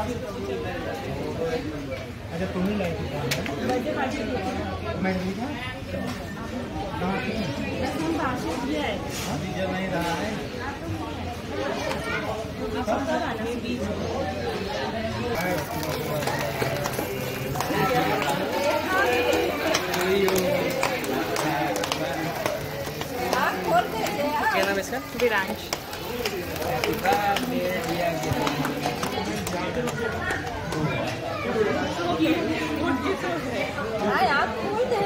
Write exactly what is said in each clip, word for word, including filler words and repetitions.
अच्छा तुम ही लाई थी बर्थडे पार्टी मैं दी था कहाँ थी हम भाषण दिया है अभी जब नहीं रहा है अब कब आना है बीच क्या नाम है इसका? विरांश। हाँ यार खोल दे।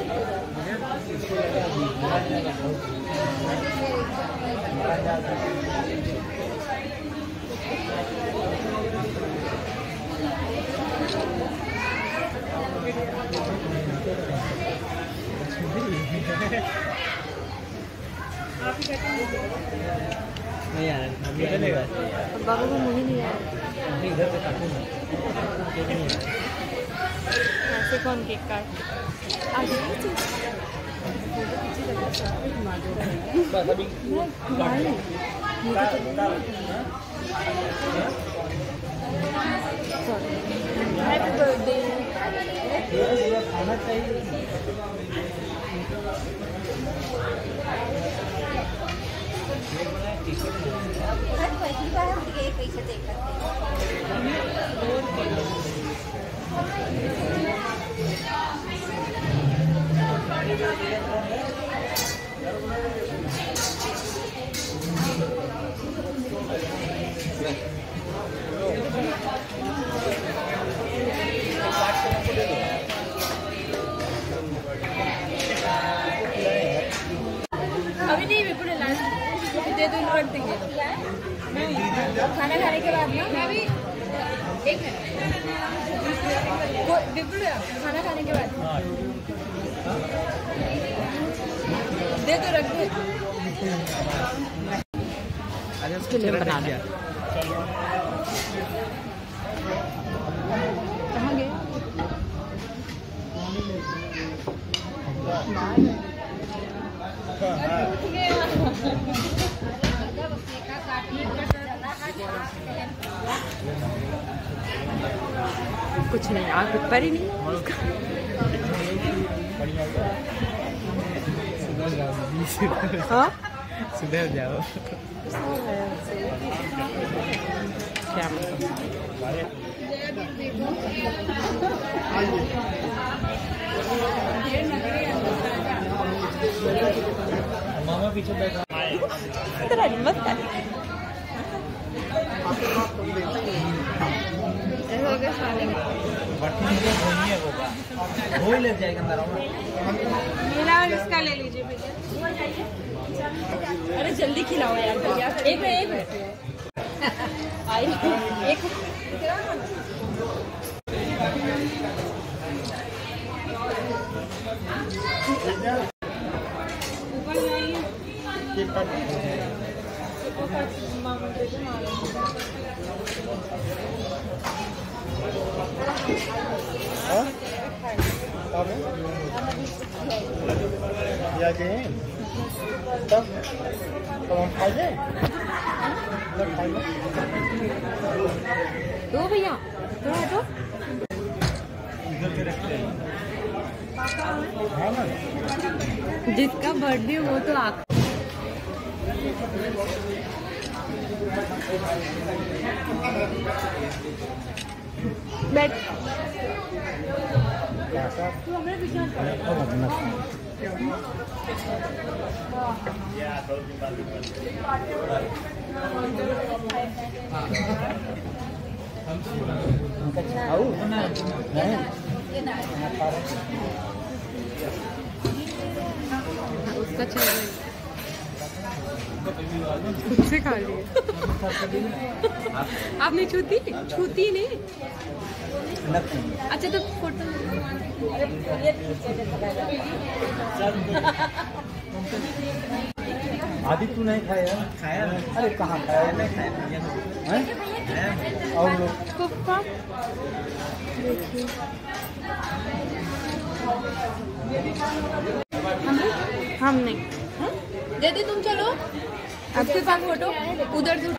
नहीं यार अभी चलेगा बाबा को मुझे नहीं यार इधर से काटूँ ना ऐसे कौन केक काट आगे बस अभी हैप्पी बर्थडे खाना चाहिए पैसे देकर अभी नहीं बिल्कुल दे दो रख देंगे खाना खाने के बाद ना मैं भी एक बिल्कुल खाना खाने के बाद दे दो रख दे अरे उसके लिए बना दिया कहाँ गए कुछ नहीं आग पर ही नहीं हाँ सुधर जाओ क्या मामा पीछे बैठा तेरा हिम्मत है वो ले जाएगा मेरा और इसका ले लीजिए भैया अरे जल्दी खिलाओ यार भैया एक मिनट एक मिनट आई एक तब तो हम खाइए दो भैया थोड़ा हटो जिसका बर्थडे वो तो आप बैठ तू हमें पीछे उसका चल रहा है खुद से खा लिए आपने छूती छूती नहीं अच्छा तो फोटो आदि तू नहीं खाया खाया अरे कहाँ खाया नहीं खाया और लोग देखिए हम नहीं दे दे तुम चलो आपके पास फोटो उधर